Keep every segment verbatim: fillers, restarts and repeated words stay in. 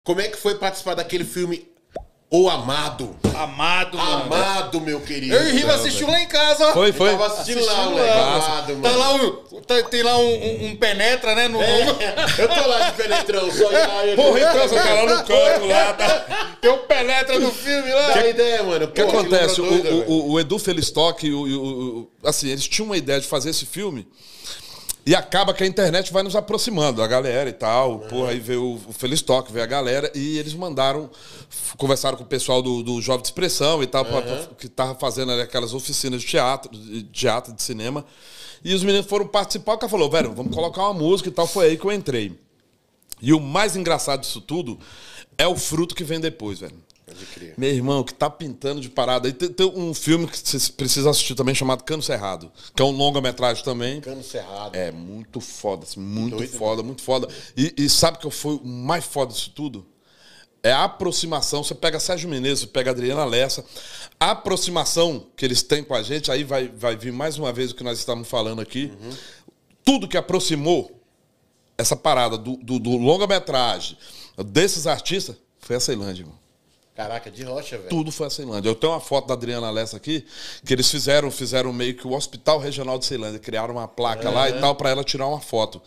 Como é que foi participar daquele filme O Amado? Amado, mano. Amado, meu querido. Eu e o Riva assistiu lá em casa, ó. Foi, foi. Eu tava assistindo, Assistindo lá, moleque. lá. Amado, Tá mano. lá um, tá- tem lá um, um- um penetra, né? No, É, eu tô lá de penetrão, só aí. Porra, então, você tá lá no canto lá, tá? Tem um penetra no filme lá. Dá ideia, mano. O que acontece? O, o, o, o Edu Felistock, o, o, o, assim, eles tinham uma ideia de fazer esse filme e acaba que a internet vai nos aproximando, a galera e tal. É. Porra, aí veio o, o Felistock, veio a galera e eles mandaram, conversaram com o pessoal do, do Jovem de Expressão e tal, uhum. pra, pra, que tava fazendo ali aquelas oficinas de teatro, de teatro, de cinema. E os meninos foram participar, o cara falou, velho, vamos colocar uma música e tal. Foi aí que eu entrei. E o mais engraçado disso tudo é o fruto que vem depois, velho. Pode crer. Meu irmão, que tá pintando de parada. Aí tem, tem um filme que você precisa assistir também, chamado Cano Cerrado, que é um longa-metragem também. Cano Cerrado. É, muito foda, assim, muito Doido, foda, muito foda. E, e sabe que foi o mais foda disso tudo? É a aproximação. Você pega Sérgio Menezes, você pega Adriana Lessa. A aproximação que eles têm com a gente, aí vai, vai vir mais uma vez o que nós estamos falando aqui. Uhum. Tudo que aproximou essa parada do, do, do longa-metragem, desses artistas, foi a Ceilândia, irmão. Caraca, de rocha, velho. Tudo foi a Ceilândia. Eu tenho uma foto da Adriana Lessa aqui, que eles fizeram, fizeram meio que o Hospital Regional de Ceilândia, criaram uma placa uhum. lá e tal, para ela tirar uma foto.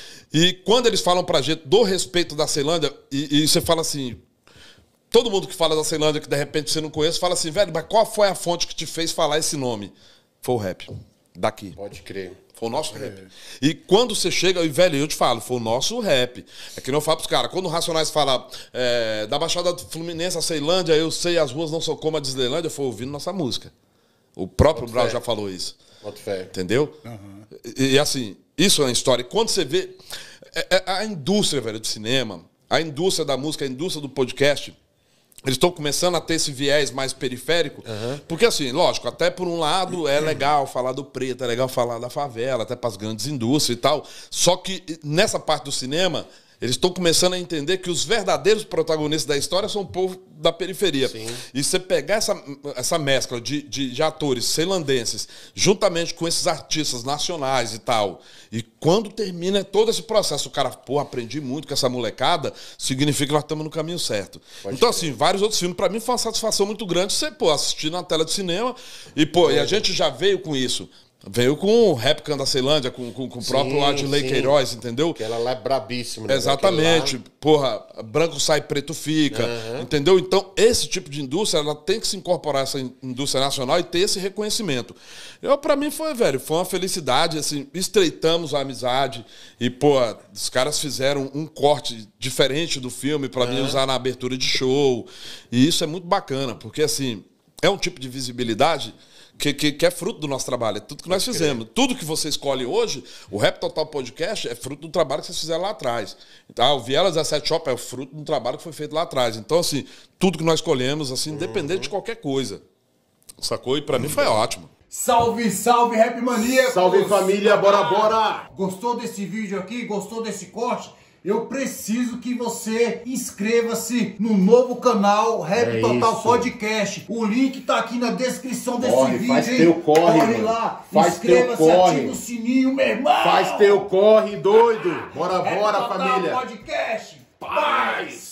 E quando eles falam pra gente do respeito da Ceilândia, e, e você fala assim, todo mundo que fala da Ceilândia, que de repente você não conhece, fala assim, velho, mas qual foi a fonte que te fez falar esse nome? Foi o rap, daqui. Pode crer. Foi o nosso rap. E quando você chega, e velho, eu te falo, foi o nosso rap. É que não eu falo pros caras, quando o Racionais fala é, da Baixada Fluminense a Ceilândia, eu sei, as ruas não são como a Disneylândia, eu fui ouvindo nossa música. O próprio Brau já falou isso. Boto fé. Entendeu? Uhum. E, e assim, isso é uma história. Quando você vê é, é, a indústria, velho, de cinema, a indústria da música, a indústria do podcast, eles estão começando a ter esse viés mais periférico, uhum. porque assim, lógico, até por um lado é legal falar do preto, é legal falar da favela, até para as grandes indústrias e tal, só que nessa parte do cinema, eles estão começando a entender que os verdadeiros protagonistas da história são o povo da periferia. Sim. E você pegar essa, essa mescla de, de, de atores ceilandenses, juntamente com esses artistas nacionais e tal, e quando termina todo esse processo, o cara, pô, aprendi muito com essa molecada, significa que nós estamos no caminho certo. Pode então, assim, vários outros filmes, para mim foi uma satisfação muito grande você, pô, assistir na tela de cinema, e, pô, e a gente já veio com isso. Veio com o Rap Can da Ceilândia, com, com, com o próprio sim, Adley sim. Queiroz, entendeu? Que ela lá é brabíssima. Né? Exatamente. Lá... Porra, branco sai, preto fica. Uhum. Entendeu? Então, esse tipo de indústria, ela tem que se incorporar a essa indústria nacional e ter esse reconhecimento. Eu, pra mim, foi, velho, foi uma felicidade, assim, estreitamos a amizade e, pô, os caras fizeram um corte diferente do filme pra uhum. mim usar na abertura de show. E isso é muito bacana, porque, assim, é um tipo de visibilidade... Que, que, que é fruto do nosso trabalho, é tudo que nós fizemos. Tudo que você escolhe hoje, o Rap Total Podcast é fruto do trabalho que vocês fizeram lá atrás. Então, o Viela dezessete Shop é o fruto do trabalho que foi feito lá atrás. Então, assim, tudo que nós escolhemos, assim, independente uhum. de qualquer coisa. Sacou? E pra mim foi ótimo. Salve, salve, Rap Mania! Salve, família, bora, bora! Gostou desse vídeo aqui? Gostou desse corte? Eu preciso que você inscreva-se no novo canal Rap é Total isso. Podcast. O link tá aqui na descrição desse corre, vídeo. Faz hein? Teu corre, corre mano. lá, faz teu corre. Ativa o sininho, meu irmão. Faz teu corre, doido. Bora, Rap bora, Total família. Podcast. Paz.